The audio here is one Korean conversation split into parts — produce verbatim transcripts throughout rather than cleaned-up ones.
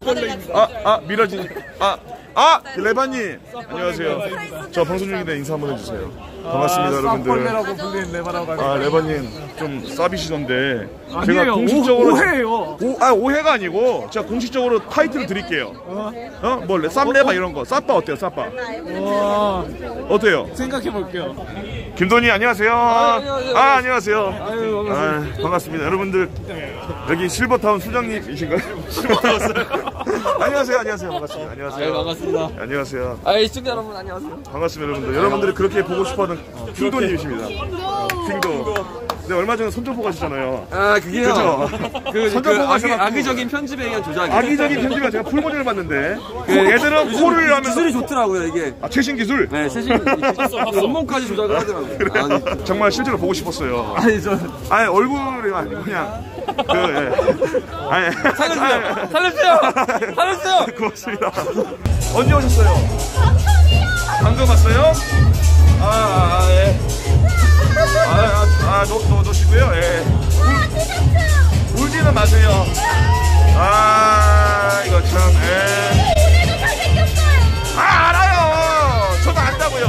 아, 아, 미라지. 아, 아, 레바님. 안녕하세요. 저 방송 중인데 인사 한번 해주세요. 반갑습니다, 여러분들. 아, 레바님 좀 싸비시던데 제가 공식적으로 오해예요. 오, 아, 오해가 아니고 제가 공식적으로 타이틀을 드릴게요. 어? 뭐 쌈레바 이런 거. 싸빠 어때요, 싸빠? 와, 어때요? 생각해 볼게요. 김돈이 안녕하세요. 아, 안녕하세요. 아, 안녕하세요. 아유, 반갑습니다. 아, 반갑습니다. 여러분들 여기 실버타운 수장님이신가요? 실버타운 안녕하세요. 안녕하세요. 반갑습니다. 안녕하세요. 아유, 반갑습니다. 안녕하세요. 아, 시청자 여러분 안녕하세요. 반갑습니다, 여러분들. 여러분들이 그렇게 보고 싶어하는 핑도님이십니다. 핑도. 네, 얼마 전에 손정보 가셨잖아요. 아, 그게요. 그죠? 그, 손정보 그 악의, 가셔갖고 악의적인 편집에 의한 조작. 악의적인 편집을 제가 풀모델을 봤는데 그, 얘들은 코를 하면서 기술이 좋더라고요, 이게. 아, 최신 기술? 네, 최신 원본까지 조작을 하더라고요. 아니, 정말 실제로 보고 싶었어요. 아니, 저 아니, 얼굴이 아니고 그냥 그, 예. 아니, 살려주세요! 살려주세요! 살려주세요! 고맙습니다. 언제 오셨어요? 방금 왔어요? 아, 아, 아, 예. 아, 아, 아, 놓, 놓, 놓으시고요. 예. 울, 울지는 마세요. 아, 이거 참, 예. 오늘도 잘생겼어요. 아, 알아요. 저도 안다고요.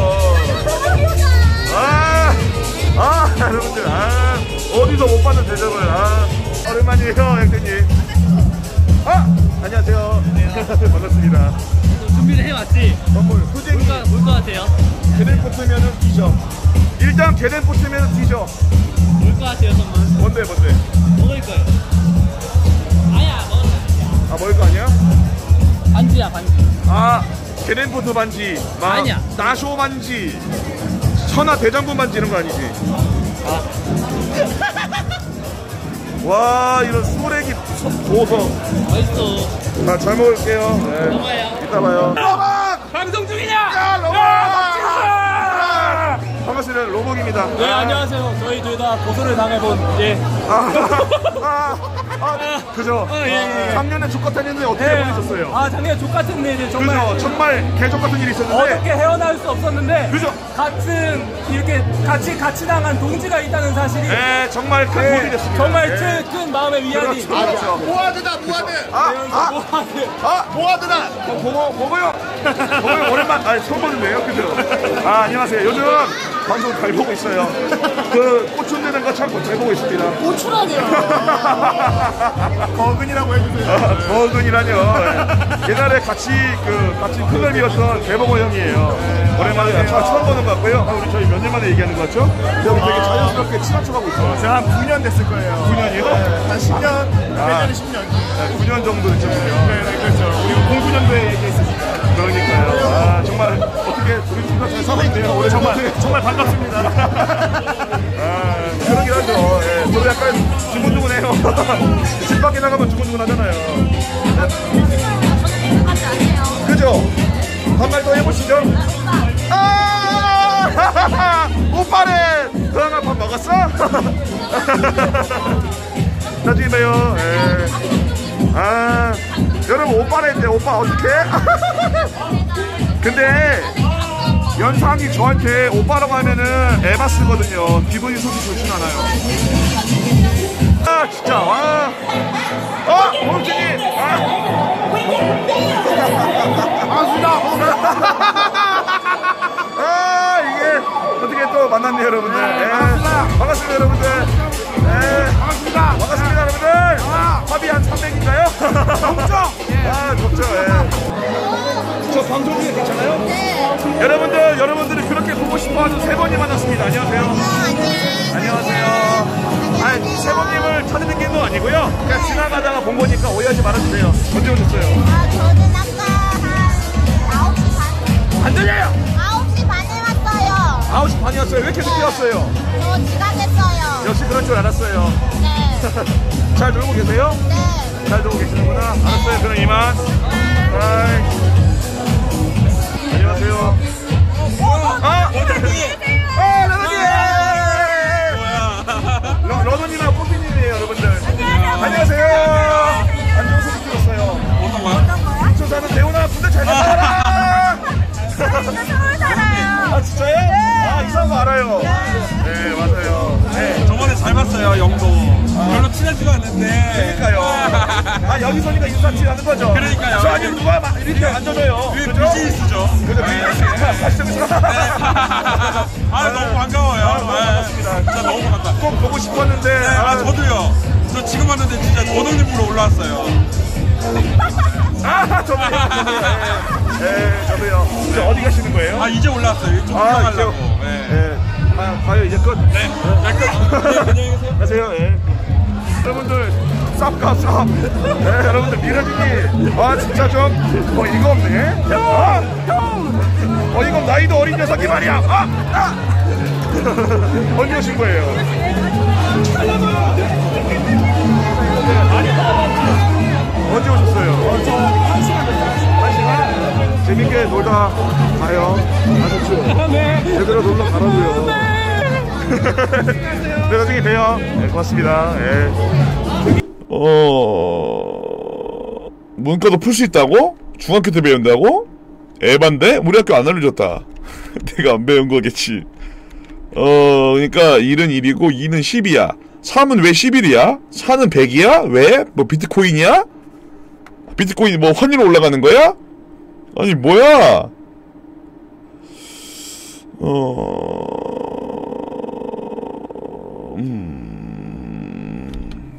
아, 아, 여러분들, 아, 어디서 못 받는 대접을, 아, 오랜만이에요, 형님. 아, 안녕하세요. 반갑습니다. 준비를 해왔지? 선물, 후쟁이. 뭘 것 같아요? 계단 붙으면은 뒤져. 일단 계단 붙으면은 뒤져. 뭘 것 같아요, 선물? 뭔데, 뭔데? 먹을 거예요. 아야, 먹을 거야. 아, 먹을 거 아니야? 반지야, 반지. 아, 계단포트 반지. 마, 아니야. 나쇼 반지. 천하 대장군 반지 이런 거 아니지? 아. 와, 이런 소래기 도서. 맛있어. 자, 잘 먹을게요. 네. 넘어가요. 이따 봐요. 로박! 방송 중이냐? 야, 로박! 반갑습니다. 로벅입니다. 네, 안녕하세요. 저희 둘 다 고소를 당해본, 예. 아, 아, 아, 그죠? 아, 예, 예. 작년에 족같은 일이 어떻게 보내셨어요? 아, 작년에 족같은 일이 정말. 그죠? 정말 개족 같은 일이 있었는데. 어떻게 헤어나올 수 없었는데. 그죠? 같은, 이렇게 같이, 같이 당한 동지가 있다는 사실이. 네, 정말 큰 네, 도움이 됐습니다. 정말 네. 큰, 큰 마음의 위안이. 그렇죠, 그렇죠. 모아드다 모아드. 아, 아, 뭐하게. 아, 모아드다. 보고, 보고요. 보고요. 오랜만, 아니, 처음 보는데요. 그죠? 아, 안녕하세요. 요즘 방송 잘 보고 있어요. 그, 꽃춘 되는 거 참 잘 보고 있습니다. 고추라니요. 거근이라고 해주세요. 아, 거근이라뇨. 옛날에 같이, 그, 같이 클럽이었던 대봉호 형이에요. 오랜만에 차 처음 보는 것 같고요. 아, 우리 저희 몇 년 만에 얘기하는 것 같죠? 여기 되게 자연스럽게 친한 척하고 있어요. 제가 한 구 년 됐을 거예요. 구 년이요? 네, 한 십 년, 내년에 십 년. 네, 구 년 정도 됐군요. 네, 네, 그렇죠. 그리고 공구 년도에 얘기했으니까. 그러니까요. 아, 정말 어떻게 우리 팀과 잘 살고 있네요. 올해 정말, 정말 반갑습니다. 아, 그러긴 하죠. 예, 저도 약간 두근두근해요. 집 밖에 나가면 두근두근 하잖아요. 그죠? 반말 더 해보시죠. 아! 오빠래! 그랑아 밥 먹었어? 나중에 봬요. 예. 아, 여러분 오빠래 했는데 오빠 어떡해? 근데 연상이 저한테 오빠라고 하면은 에바 쓰거든요. 기분이 솔직히 좋진 않아요. 아, 진짜. 와. 어, 범준님. 아. 반갑습니다. 아, 이게 어떻게 또 만났네요, 여러분들. 네, 반갑습니다. 예. 반갑습니다, 여러분들. 네. 반갑습니다. 반갑습니다, 여러분들. 아. 합이 한 삼백인가요? 적죠? 아, 적죠. 예. 저 방송 중에 괜찮아요? 네. 여러분들, 여러분들이 그렇게 보고 싶어하는 세 번이 만났습니다. 안녕하세요. 안녕하세요. 아니, 세 번님을 찾는 게 또 아니고요. 그냥 지나가다가 본 거니까 오해하지 말아주세요. 언제 오셨어요? 아, 저는 아까 한 아홉 시 반. 안 들려요! 아홉 시 반에 왔어요. 아홉 시 반이었어요. 왜 이렇게 늦게 왔어요? 저 지각했어요. 역시 그럴 줄 알았어요. 네. 잘 놀고 계세요? 네. 잘 놀고 계시는구나. 알았어요. 그럼 이만. 바이. 안녕하세요. 아! 아, 러너님! 뭐야? 러너님하고 뽀삐님이에요, 여러분들. 안녕하세요. 안녕하세요. 찍었어요. 어떤 거요? 어떤 거요? 저 사는 대훈아, 군대 잘 갔다 와라! 저는 서울 살아요. 아, 진짜요? 아, 이상한 거 알아요. 네, 맞아요. 네. 저번에 잘 봤어요, 영도. 별로 친하지가 않는데. 그러니까요. 아, 여기서니까 인사치 하는 거죠. 그러니까요. 저 아니면 누가 막 이렇게 앉아줘요. 그게 그렇죠? 비즈니스죠. 그죠, 비즈니스. 가시죠, 그죠? 아 너무 반가워요. 아, 너무 반갑습니다. 진짜 너무 반갑다. 꼭 보고 싶었는데. 아 저도요. 저 지금 왔는데 진짜 도덕님으로 올라왔어요. 아, 저도요. 저도요. 예, 예, 저도요. 이제 어디 가시는 거예요? 아 이제 올라왔어요. 좀 아, 구경하려고. 이제요? 네. 예. 아, 가요, 이제 끝. 네. 약간 네, 안녕히 계세요. 가세요. 예. 여러분들 쌉가 쌉. 네, 여러분들 미러진이 아 진짜 좀 어이가 없네. 아, 형. 어이가 없 나이도 어린 녀석이 말이야. 아, 아. 언제 오신 거예요? 언제 오셨어요? 한 시간. 재밌게 놀다 가요. 아셨죠? 네. 제대로 놀러 가라고요. 네, 나중에 봬요. 네, 고맙습니다. 네. 어... 문과도 풀 수 있다고? 중학교 때 배운다고? 에반데? 우리 학교 안 알려줬다. 내가 안 배운 거겠지. 어... 그니까 일은 일이고 이는 십이야. 삼은 왜 십일이야? 사는 백이야? 왜? 뭐 비트코인이야? 비트코인 뭐 환율 올라가는 거야? 아니 뭐야? 어... 음...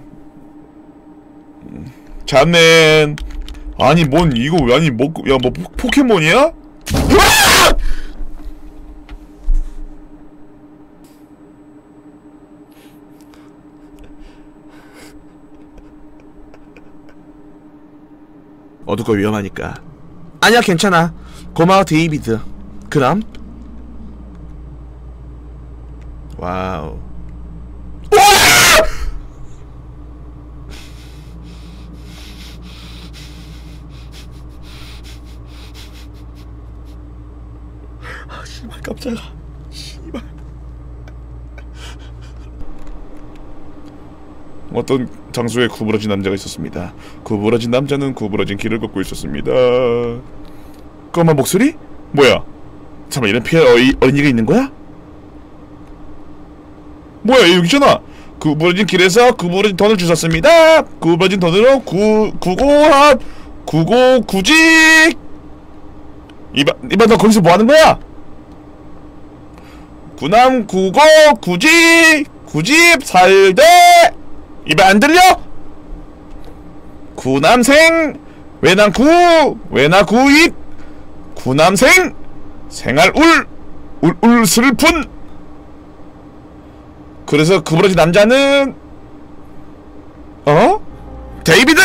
잔넨 아니 뭔 이거 아니 뭐 야 뭐 포켓몬이야? 으악! 어둡고 위험하니까 아니야 괜찮아 고마워 데이비드 그럼 와우 아 씨발 깜짝아 씨발 어떤 장소에 구부러진 남자가 있었습니다. 구부러진 남자는 구부러진 길을 걷고 있었습니다. 검은 목소리? 뭐야? 잠깐만 이런 피해 어이, 어린이가 있는 거야? 뭐야 얘 여기잖아. 구부러진 길에서 구부러진 돈을 주셨습니다. 구부러진 돈으로 구 구고합 구고 구직. 이봐 이봐 너 거기서 뭐 하는 거야? 구남 구고 구직 구집 살대. 이봐 안 들려? 구남생 외남구 외나구입 구남생 생활울 울울 슬픈. 그래서 구부러진 남자는 어? 데이비드!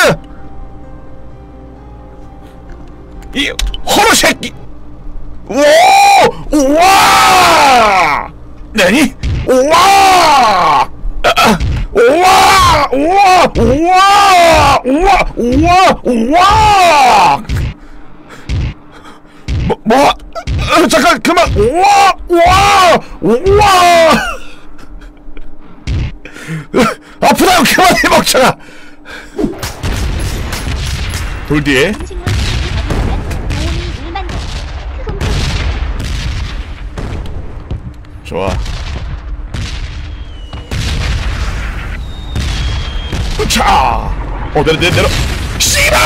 이 호러 새끼! 오! 우와! 나니? 우와! 우와! 우와! 우와! 우와! 우와! 우와! 뭐, 뭐? 어, 잠깐 그만! 우와! 우와! 우와! 아프다고 그만해 먹잖아. 돌 뒤에 좋아. 자, 어 내려 내려 내려. 씨발!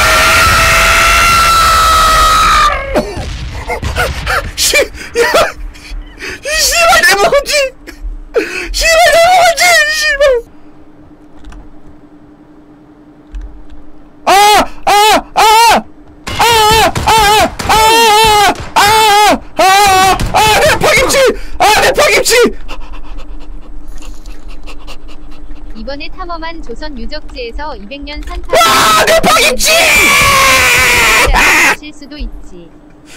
씨, 야, 이 씨발 내 먹었지. 씨발 내 먹었지. 씨발. 아, 아, 아, 아, 아, 아, 아, 아, 아, 아, 내 파김치, 아, 내 파김치. 이번에 탐험한 조선 유적지에서 이백 년 산타. 아, 내 파김치! 칠 수도 있지.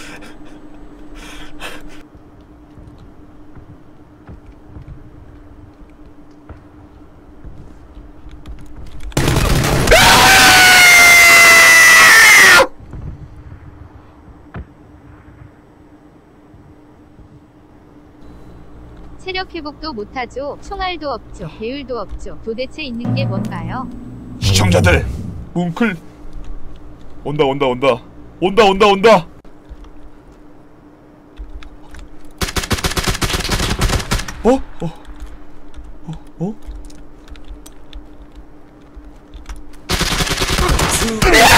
체력 회복도 못하죠. 총알도 없죠. 배율도 없죠. 도대체 있는 게 뭔가요? 시청자들, 뭉클 온다 온다 온다 온다 온다 온다. 어? 어? 어? 어? 그